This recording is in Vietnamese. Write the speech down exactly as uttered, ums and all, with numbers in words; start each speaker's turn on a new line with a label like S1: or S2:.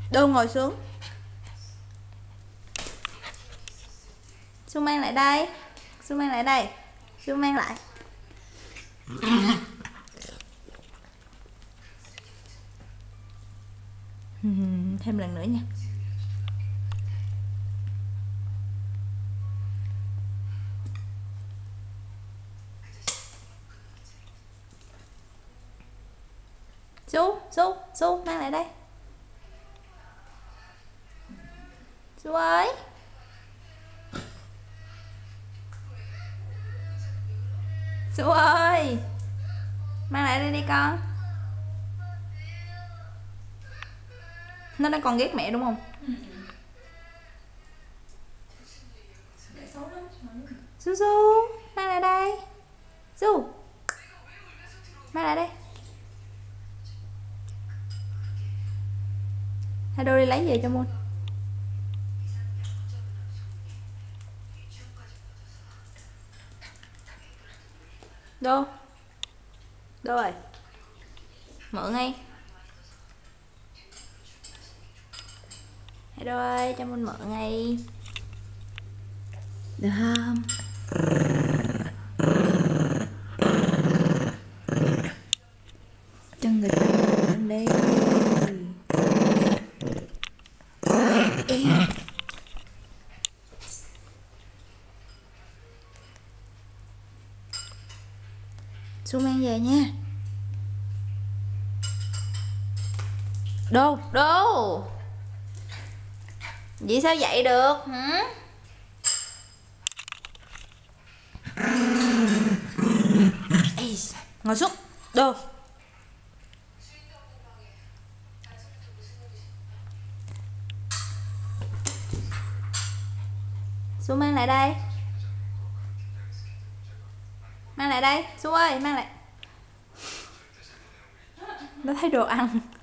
S1: Đô ngồi xuống. Su mang lại đây. Su mang lại đây. Su mang lại. Thêm lần nữa nha. Su, Su, Su mang lại đây. Su ơi. Su ơi. Mang lại đây đi con. Nó đang còn ghét mẹ đúng không? Ừ. Su Su, mang lại đây. Su, mang lại đây. Hado đi lấy về cho Moon. Đô. Đô ơi. Mượn ngay. Hado ơi, cho Moon mượn ngay. Được không? Cho người ta mượn đi. Su mang về nha. Đô, Đô. Vậy sao dậy được hả? Ê, ngồi xuống. Đô. Su mang lại đây. Mang lại đây. Su ơi, mang lại. Nó thấy đồ ăn.